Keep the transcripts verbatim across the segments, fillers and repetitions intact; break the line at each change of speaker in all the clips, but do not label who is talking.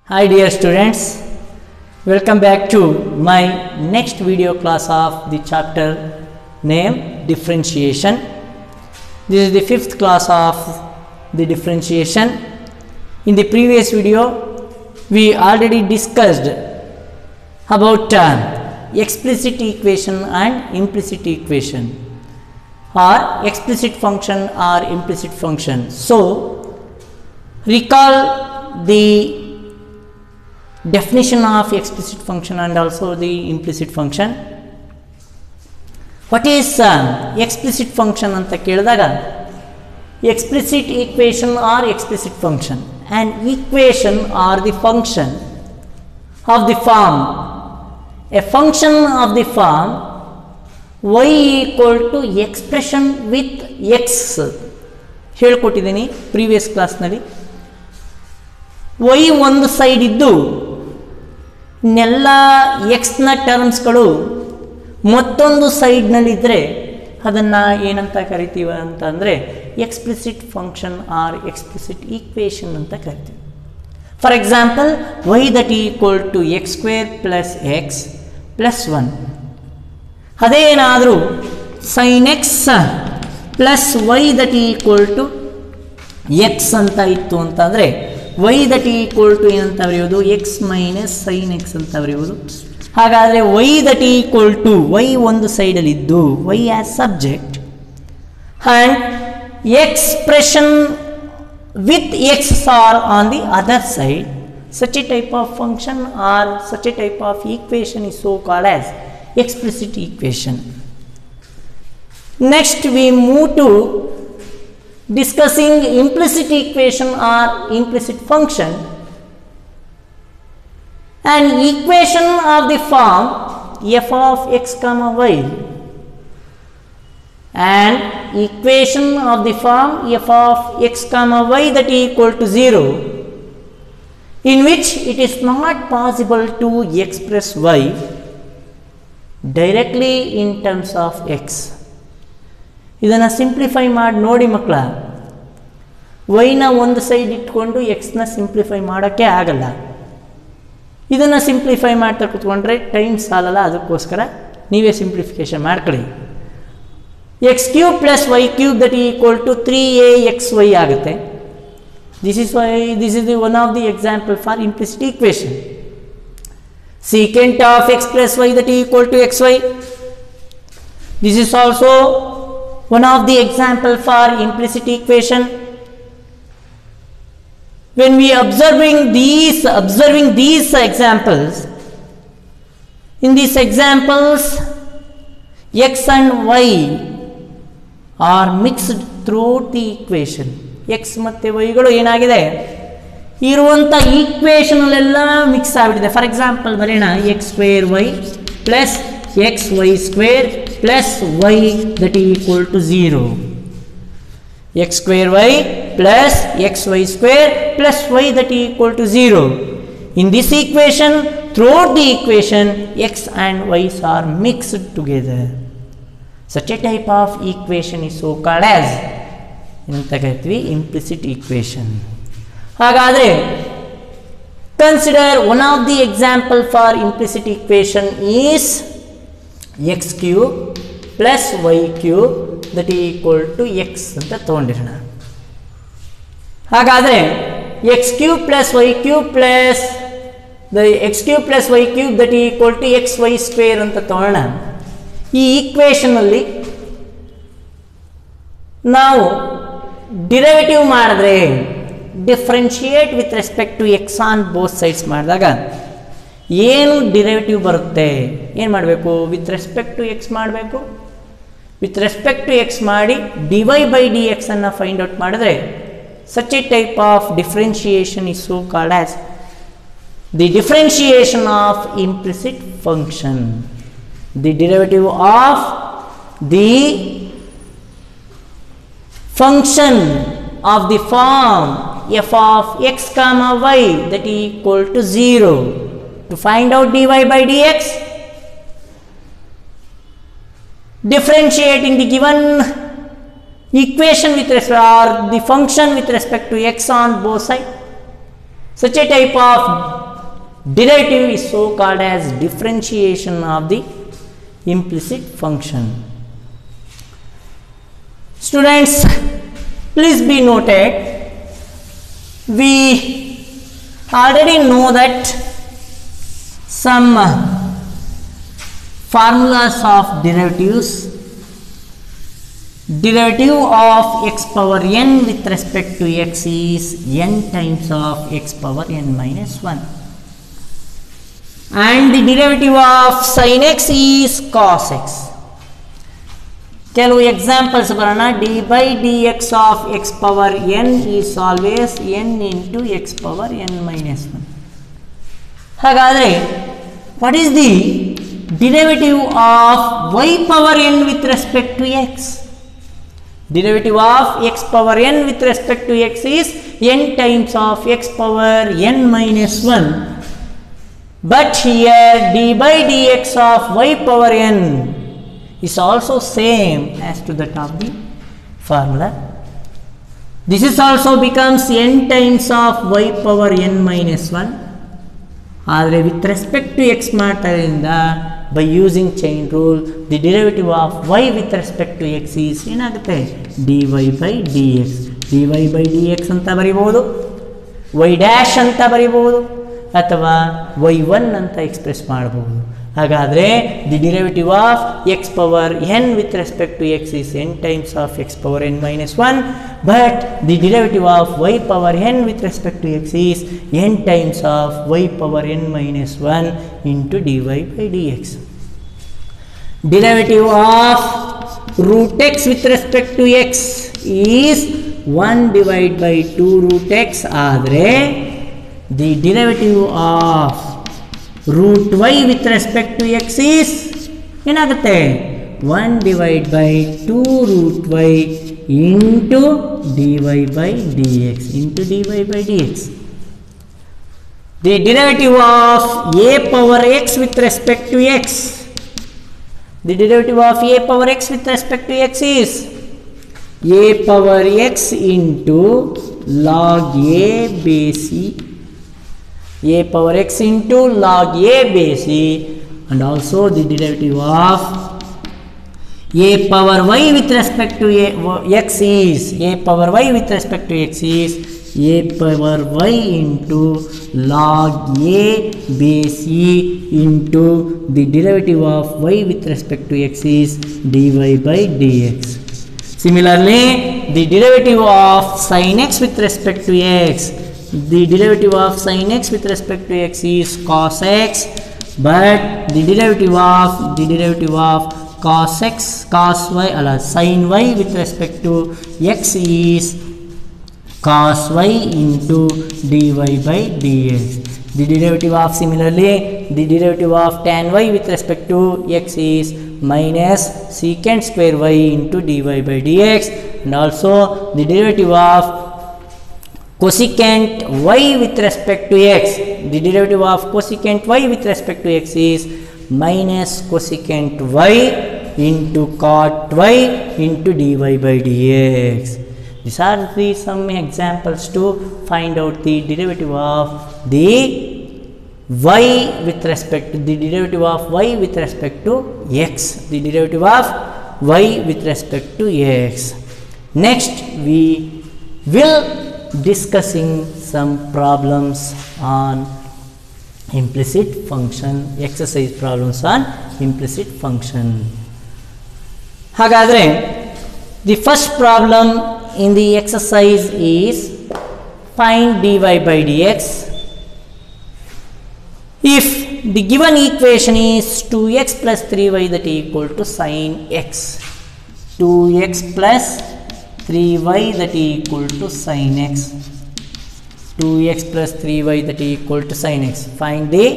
Hi dear students, welcome back to my next video class of the chapter named differentiation. This is the fifth class of the differentiation. In the previous video we already discussed about uh, explicit equation and implicit equation, or explicit function or implicit function. So recall the definition of explicit function and also the implicit function. What is uh, explicit function anta keladaga, explicit equation or explicit function, an equation or the function of the form, a function of the form y equal to expression with x ಹೇಳ್ಕೊಟ್ಟಿದ್ದೀನಿ previous ಕ್ಲಾಸ್ನಲ್ಲಿ. y ಒಂದು side ಇದ್ದು ಇನ್ನೆಲ್ಲ ಎಕ್ಸ್ನ ಟರ್ಮ್ಸ್ಗಳು ಮತ್ತೊಂದು ಸೈಡ್ನಲ್ಲಿದ್ದರೆ ಅದನ್ನು ಏನಂತ ಕರಿತೀವಿ ಅಂತ ಅಂದರೆ explicit function or explicit equation ಅಂತ ಕರಿತೀವಿ. For example, y that equal to x square plus x plus one. ಅದೇನಾದರೂ sine x plus y that equal to x ಅಂತ ಇತ್ತು ಅಂತಂದರೆ ವೈ ದಟ್ ಈಕ್ವಲ್ ಟು ಏನಂತ ಬರೆಯೋದು, ಎಕ್ಸ್ ಮೈನಸ್ ಸೈನ್ ಎಕ್ಸ್ ಅಂತ ಬರೆಯೋದು. ಹಾಗಾದರೆ y that equal to y ಒಂದು ಸೈಡಲ್ಲಿ ಇದ್ದು y as subject and expression with x or on the other side, such a type of function or such a type of equation is so called as explicit equation. Next we move to discussing implicit equation or implicit function. An equation of the form f of x comma y, and equation of the form f of x comma y that is equal to zero, in which it is not possible to express y directly in terms of x. ಇದನ್ನು simplify ಮಾಡಿ ನೋಡಿ ಮಕ್ಕಳ. ವೈನ ಒಂದು side ಇಟ್ಕೊಂಡು ಎಕ್ಸ್ನ simplify ಮಾಡೋಕ್ಕೆ ಆಗಲ್ಲ. ಇದನ್ನು ಸಿಂಪ್ಲಿಫೈ ಮಾಡ್ತಾ ಕೂತ್ಕೊಂಡ್ರೆ ಟೈಮ್ ಸಾಲಲ್ಲ, ಅದಕ್ಕೋಸ್ಕರ ನೀವೇ ಸಿಂಪ್ಲಿಫಿಕೇಶನ್ ಮಾಡ್ಕೊಳ್ಳಿ. X cube plus y cube that equal to three a x y ಆಗುತ್ತೆ. This is why this is the one of the example for implicit equation. secant of x plus y that is equal to xy. This is also one of the example for implicit equation. When we observing these observing these examples, in these examples x and y are mixed throughout the equation. x ಮತ್ತೆ y ಗಳು ಏನಾಗಿದೆ, ಇರುವಂಥ ಈಕ್ವೇಷನಲ್ಲೆಲ್ಲ mix ಆಗಿಬಿಟ್ಟಿದೆ. For example ಬರೆಯೋಣ, x square y plus x y square plus y that equal to zero. X square y plus x y square plus y that equal to zero. In this equation, throughout the equation x and y's are mixed together. Such a type of equation is so called as ಎಂತ ಕರಿತೀವಿ, implicit equation. ಹಾಗಾದರೆ consider one of the example for implicit equation is x cube plus y cube that equal to x ಅಂತ ತೊಗೊಂಡಿರೋಣ. ಹಾಗಾದರೆ x cube plus y cube plus the x cube plus y cube that equal to x y square ಅಂತ ತೊಗೊಳ್ಳೋಣ. ಈ ಈಕ್ವೇಷನಲ್ಲಿ ನಾವು derivative ಮಾಡಿದ್ರೆ, differentiate with respect to x on both sides ಮಾಡಿದಾಗ ಏನು ಡಿರೈವೇಟಿವ್ ಬರುತ್ತೆ, ಏನು ಮಾಡಬೇಕು, ವಿತ್ ರೆಸ್ಪೆಕ್ಟ್ ಟು ಎಕ್ಸ್ ಮಾಡಬೇಕು. ವಿತ್ ರೆಸ್ಪೆಕ್ಟ್ ಟು ಎಕ್ಸ್ ಮಾಡಿ d y by d x ಅನ್ನು ಫೈಂಡ್ ಔಟ್ ಮಾಡಿದ್ರೆ such a type of differentiation is so called as the differentiation of implicit function. The derivative of the function of the form f of x comma y that is equal to zero. To find out dy by dx, differentiating the given equation with respect or the function with respect to x on both sides, such a type of derivative is so called as differentiation of the implicit function. Students, please be noted, we already know that some formulas of derivatives. Derivative of x power n with respect to x is n times of x power n minus one, and the derivative of sin x is cos x. ಕೆಲವು examples ಬರೋಣ. D by d x of x power n is always n into x power n minus one. ಹಾಗಾದರೆ what is the derivative of y power n with respect to x? Derivative of x power n with respect to x is n times of x power n minus one. But here d by dx of y power n is also same as to that of the formula. This is also becomes n times of y power n minus one. ಆದರೆ with respect to x ಮಾತ್ರದಿಂದ by using chain rule, the derivative of y with respect to x is ಏನಾಗುತ್ತೆ? dy by dx. dy by dx ಅಂತ ಬರಿಬಹುದು, y dash ಅಂತ ಬರಿಬಹುದು, ಅಥವಾ Y one ಅಂತ express ಮಾಡಬಹುದು. ಹಾಗಾದರೆ the derivative of x power n with respect to x is n times of x power n minus one, but the derivative of y power n with respect to x is n times of y power n minus one into d y by d x. Derivative of root x with respect to x is one divided by two root x. ಆದರೆ the derivative of root y with respect to x is ಏನಾಗುತ್ತೆ? one divided by two root y into dy by dx into dy by dx. The derivative of a power x with respect to x, the derivative of a power x with respect to x is a power x into log a base c, a power x into log a base c, and also the derivative of a power y with respect to a, x is a power y with respect to x is a power y into log a base c into the derivative of y with respect to x is dy by dx. Similarly, the derivative of sin x with respect to x, the derivative of sin x with respect to x is cos x, but the derivative of the derivative of cos x cos y ala sin y with respect to x is cos y into dy by dx. The derivative of similarly the derivative of tan y with respect to x is minus secant square y into dy by dx, and also the derivative of cosecant y with respect to x, the derivative of cosecant y with respect to x is minus cosecant y into cot y into dy by dx. These are the some examples to find out the derivative of the y with respect to the derivative of y with respect to x, the derivative of y with respect to x. Next we will discussing some problems on implicit function, exercise problems on implicit function. ಹಾಗಾದರೆ the first problem in the exercise is find dy by dx. If the given equation is two x plus three y that is equal to sin x, two x plus three y that is equal to sin x, two x plus three y that is equal to sin x, find the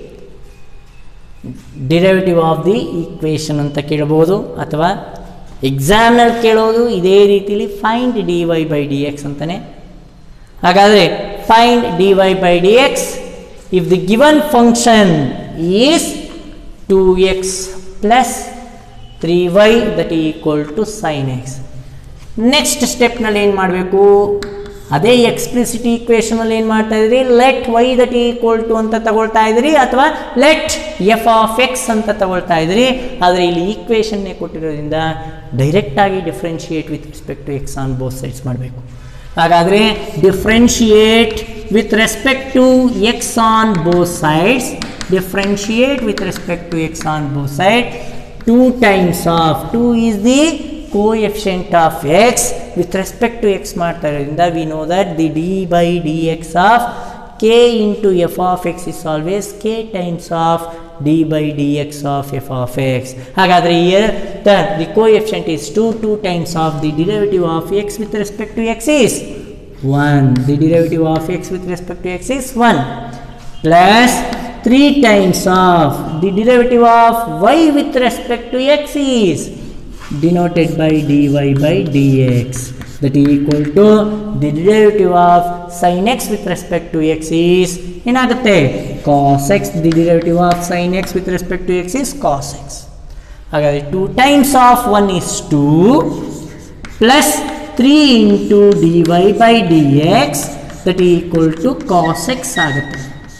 derivative of the equation ಅಂತ ಕೇಳಬಹುದು, ಅಥವಾ ಎಕ್ಸಾಮ್ನಲ್ಲಿ ಕೇಳೋದು ಇದೇ ರೀತಿಯಲ್ಲಿ find d y by d x ಅಂತಾನೆ. ಹಾಗಾದರೆ find d y by d x if the given function is two x plus three y that equal to sine x. Next ಸ್ಟೆಪ್ನಲ್ಲಿ ಏನು ಮಾಡಬೇಕು? ಅದೇ ಎಕ್ಸ್ಪ್ಲಿಸಿಟ್ ಈಕ್ವೇಷನ್ ಅಲ್ಲಿ ಏನು ಮಾಡ್ತಾ ಇದ್ರಿ, let y that equal to ಅಂತ ತಗೊಳ್ತಾ ಇದ್ರಿ ಅಥವಾ ಲೆಟ್ ಎಫ್ ಆಫ್ ಎಕ್ಸ್ ಅಂತ ತಗೊಳ್ತಾ ಇದ್ರಿ. ಆದರೆ ಇಲ್ಲಿ ಈಕ್ವೇಷನ್ನೇ ಕೊಟ್ಟಿರೋದ್ರಿಂದ ಡೈರೆಕ್ಟ್ ಆಗಿ differentiate with respect to x on both sides ಮಾಡಬೇಕು. ಹಾಗಾದರೆ differentiate with respect to x on both sides, differentiate with respect to x on both side, two times of two is the coefficient of x with respect to x ಮಾಡ್ತಾ ಇರೋದ್ರಿಂದ we know that the d by dx of k into f of x is always k times of d by dx of f of x. ಹಾಗಾದರೆ here that the coefficient is two, two times of the derivative of x with respect to x is one, the derivative of x with respect to x is one, plus three times of the derivative of y with respect to x is denoted by dy by dx, that is equal to the derivative of sin x with respect to x is ಏನಾಗುತ್ತೆ cos x, the derivative of sin x with respect to x is cos x. ಹಾಗಾದರೆ two times of one is two plus three into dy by dx, that is equal to cos x ಆಗುತ್ತೆ.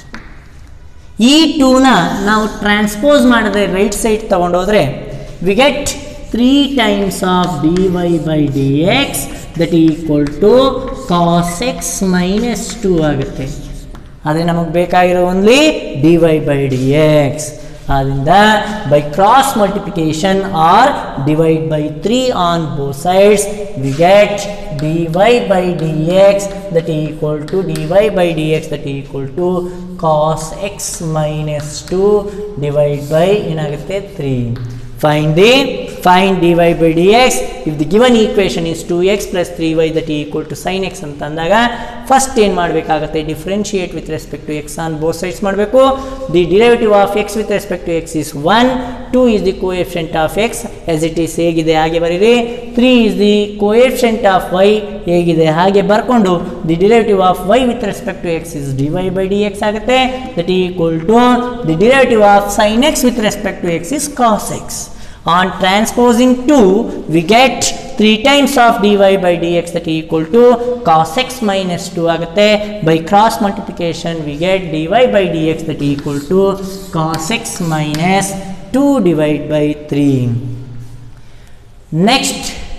ಈ ಟೂನ ನಾವು transpose ಮಾಡಿದ್ರೆ right side ತಗೊಂಡೋದ್ರೆ we get three times of dy by dx, that is equal to cos x minus two ಆಗುತ್ತೆ. ಆದರೆ ನಮಗೆ ಬೇಕಾಗಿರೋ only dy by dx. ಆದ್ದರಿಂದ by cross multiplication or divide by three on both sides, we get dy by dx, that is equal to dy by dx, that is equal to cos x minus two divided by ಏನಾಗುತ್ತೆ three. Find the find dy by dx. If the given equation is two x plus three y, that is equal to sin x ಅಂತ ಅಂದಾಗ first ಏನು ಮಾಡಬೇಕಾಗುತ್ತೆ, differentiate with respect to x on both sides ಮಾಡಬೇಕು. The derivative of x with respect to x is one, two is the coefficient of x as it is ಹೇಗಿದೆ ಹಾಗೆ ಬರೀರಿ, three is the coefficient of y ಹೇಗಿದೆ ಹಾಗೆ ಬರ್ಕೊಂಡು the derivative of y with respect to x is d y by d x ಆಗುತ್ತೆ, that is equal to the derivative of sine x with respect to x is cos x. On transposing two, we get three times of dy by dx, that is equal to cos x minus two ಆಗುತ್ತೆ. By cross multiplication, we get dy by dx, that is equal to cos x minus two divided by three. Next,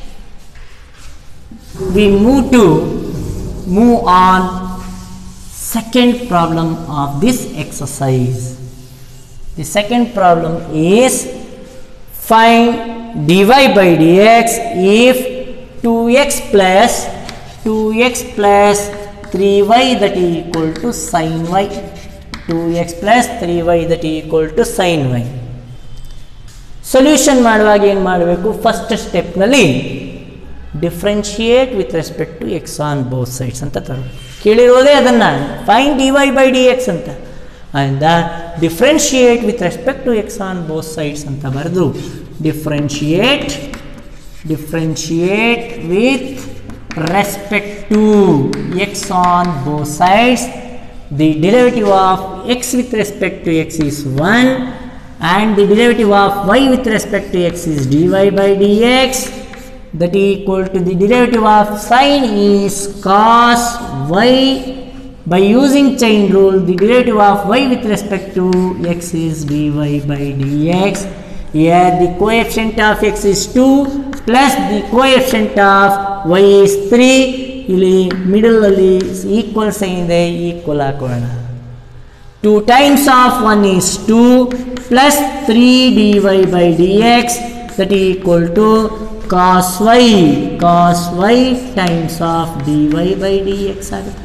we move to move on second problem of this exercise. The second problem is find dy by dx if two x plus two x plus three y, that is equal to sin y, two x plus three y, that is equal to sin y. Solution ಮಾಡುವಾಗ ಏನು ಮಾಡಬೇಕು, first ಸ್ಟೆಪ್ನಲ್ಲಿ differentiate with respect to x on both sides ಅಂತ ತರಬೇಕು. ಕೇಳಿರೋದೇ ಅದನ್ನು find d y by d x ಅಂತ, ಅದರಿಂದ differentiate with respect to x on both sides ಅಂತ ಬರೆದು differentiate differentiate with respect to x on both sides, the derivative of x with respect to x is one and the derivative of y with respect to x is dy by dx, that is equal to the derivative of sin is cos y. By using chain rule, the derivative of y with respect to x is dy by dx. Here the coefficient of x is two plus the coefficient of y is three. ಇಲ್ಲಿ middle ಅಲ್ಲಿ equal sign ಇದೆ, equal ಹಾಕೋಣ. two times of one is two plus three dy by dx, that is equal to cos y cos y times of dy by dx.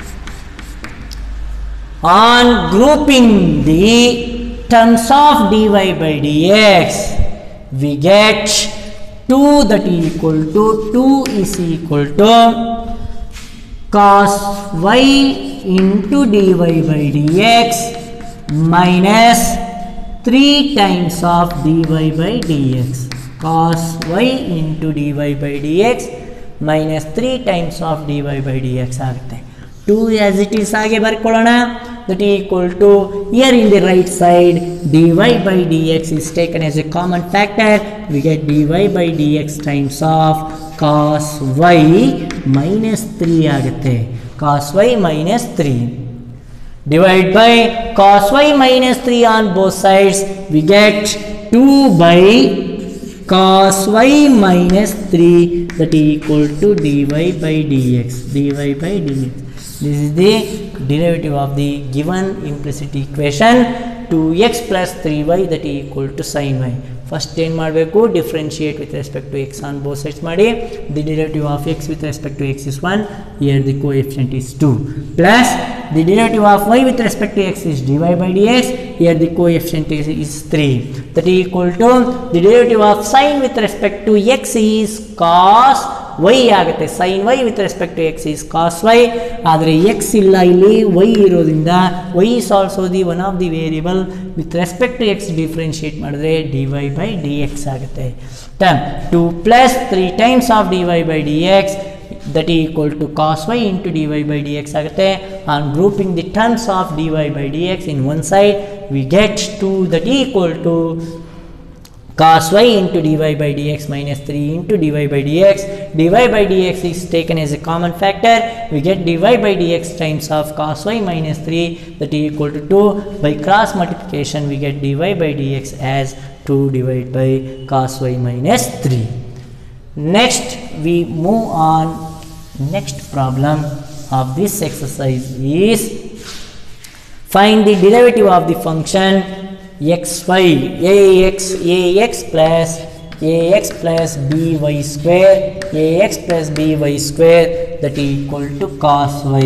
On grouping the terms of dy by dx, we get two, that is equal to two is equal to cos y into dy by dx minus three times of dy by dx, cos y into dy by dx minus three times of dy by dx ಆಗುತ್ತೆ. two as it is ಹಾಗೆ ಬರ್ಕೊಳ್ಳೋಣ, that is equal to, here in the right side dy by dx is taken as a common factor, we get dy by dx times of cos y minus three ಆಗುತ್ತೆ. cos y minus three. Divide by cos y minus three on both sides, we get two by cos y minus three, that is equal to dy by dx. dy by dx. This is the derivative of the given implicit equation. two x plus three y, that is equal to sin y. First ಏನು ಮಾಡಬೇಕು, differentiate with respect to x on both sides ಮಾಡಿ. The derivative of x with respect to x is one, here the coefficient is two, plus the derivative of y with respect to x is dy by dx, here the coefficient is, is three, that is equal to the derivative of sin with respect to x is cos y ಆಗುತ್ತೆ. sin y with respect to x is cos y. ಆದರೆ x ಇಲ್ಲ ಇಲ್ಲಿ, y ಇರೋದ್ರಿಂದ y is also the one of the variable with respect to x differentiate ಮಾಡಿದ್ರೆ dy by dx ಆಗುತ್ತೆ. Term two plus three times of dy by dx, that is equal to cos y into dy by dx ಆಗುತ್ತೆ. On grouping the terms of dy by dx in one side, we get two, that is equal to cos y into dy by dx minus three into dy by dx. Dy by dx is taken as a common factor, we get dy by dx times of cos y minus three, that is equal to two. By cross multiplication, we get dy by dx as two divided by cos y minus three. Next we move on. Next problem of this exercise is find the derivative of the function xy, ax ax plus ax plus by square, ax plus by square, that is equal to cos y.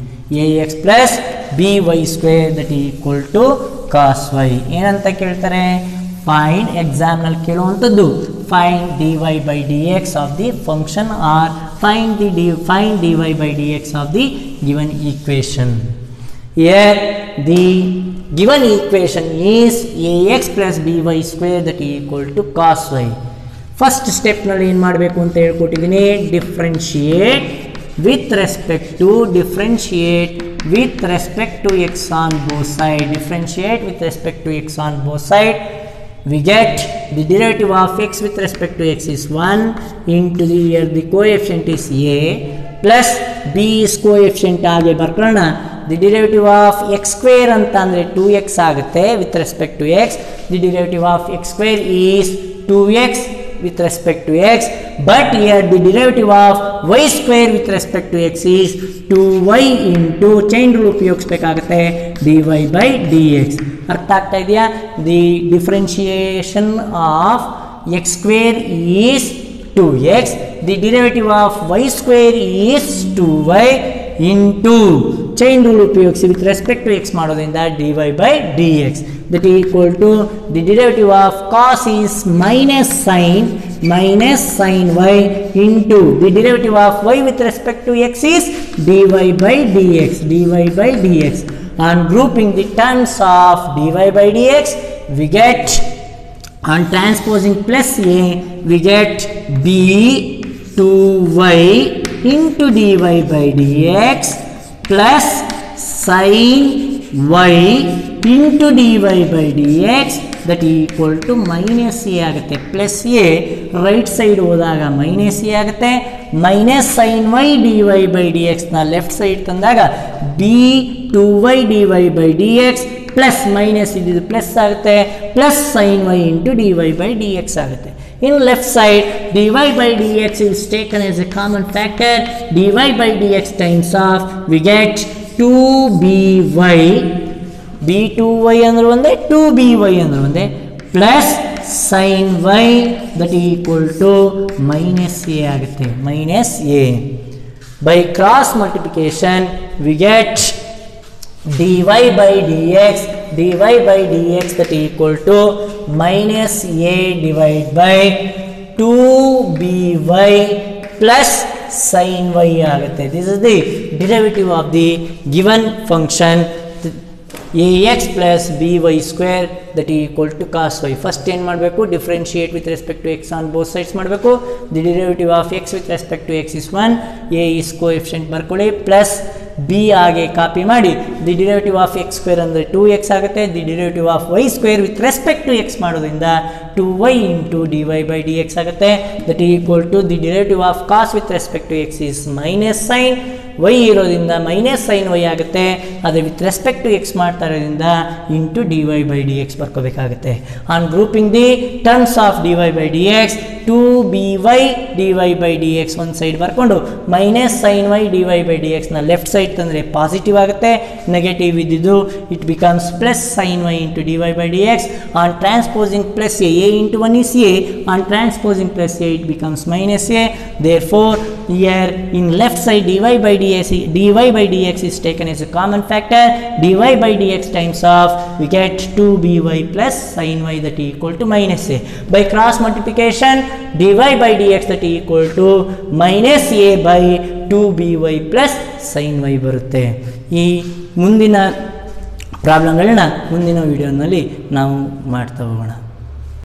ax plus by square, that is equal to cos y. ಏನಂತ ಕೇಳ್ತಾರೆ, find exam ನಲ್ಲಿ ಕೇಳುವಂಥದ್ದು find dy by dx of the function or find the d find dy by dx of the given equation. Here the given equation is ax plus by square, that is equal to cos y. First step ನಲ್ಲಿ ಏನು ಮಾಡಬೇಕು ಅಂತ ಹೇಳ್ಕೊಟ್ಟಿದ್ದೀನಿ, differentiate with respect to differentiate with respect to x on both side. Differentiate with respect to x on both side, we get the derivative of x with respect to x is one into the here the coefficient is a plus b is coefficient ಆಗಿ ಬರ್ಕೊಳ್ಳೋಣ. The derivative of x square ಅಂತ ಅಂದರೆ two x ಆಗುತ್ತೆ with respect to x. The derivative of x square is two x with respect to x, but here the derivative of y square with respect to x is two y into chain rule ಉಪಯೋಗಿಸಬೇಕಾಗುತ್ತೆ dy by dx. ಅರ್ಥ ಆಗ್ತಾ ಇದೆಯಾ? The differentiation of x square is two x, the derivative of y square is two y into chain rule ಉಪಯೋಗಿಸಿ with respect to x ಮಾಡೋದ್ರಿಂದ dy by dx, that is equal to the derivative of cos is minus sin minus sin y into the derivative of y with respect to x is dy by dx, dy by dx. On grouping the terms of dy by dx, we get, on transposing plus a, we get b two y into dy by dx plus sin y into dy by dx, that is equal to minus a ಆಗುತ್ತೆ. plus a right side ಹೋದಾಗ minus a ಆಗುತ್ತೆ. minus sin y dy by dx ನ left side ತಂದಾಗ b two y dy by dx plus minus ಇದು plus ಆಗುತ್ತೆ plus sin y into dy by dx ಆಗುತ್ತೆ. In left side, dy by dx is taken as a common factor. Dy by dx times of, we get two b y, b two y ಅಂದ್ರೆ ಒಂದೇ, two b y ಅಂದ್ರೆ ಒಂದೇ, plus sin y, that is equal to minus a ಆಗುತ್ತೆ, minus a. By cross multiplication, we get dy by dx, dy by dx, that is equal to minus a divided by two b y plus sin y ಆಗುತ್ತೆ. This is the derivative of the given function ax plus by square, that is equal to cos y. First ಏನು ಮಾಡಬೇಕು, differentiate with respect to x on both sides ಮಾಡಬೇಕು. The derivative of x with respect to x is one, a is coefficient ಬರ್ಕೊಳ್ಳಿ, plus b ಆಗೆ copy ಮಾಡಿ the derivative of x square ಅಂದರೆ two x ಆಗುತ್ತೆ. The derivative of y square with respect to x ಮಾಡೋದ್ರಿಂದ two y into dy by dx ಆಗುತ್ತೆ. That is equal to the derivative of cos with respect to x is minus sin y ಇರೋದ್ರಿಂದ minus sine y ಆಗುತ್ತೆ. ಅದು with respect to x ಮಾಡ್ತಾ ಇರೋದ್ರಿಂದ into d y by d x ಬರ್ಕೋಬೇಕಾಗುತ್ತೆ. On grouping the terms of d y by d x to be y d y by d x ಒಂದು side ಬರ್ಕೊಂಡು minus sine y d y by d ಎಕ್ಸ್ನ left side ತಂದರೆ positive ಆಗುತ್ತೆ, negative ಇದ್ದಿದ್ದು it becomes plus sine y into d y by d X. On transposing plus a a into one is a, on transposing plus a it becomes minus a. Therefore here in left side dy by dx dy by dx is taken as a common factor. Dy by dx times of we get two b y plus sin y that is equal to minus a. By cross multiplication dy by dx that is equal to minus a by two b y plus sin y ಬರುತ್ತೆ. ಈ ಮುಂದಿನ ಪ್ರಾಬ್ಲಮ್ಗಳನ್ನ ಮುಂದಿನ ವಿಡಿಯೋನಲ್ಲಿ ನಾವು ಮಾಡ್ತಾ ಹೋಗೋಣ.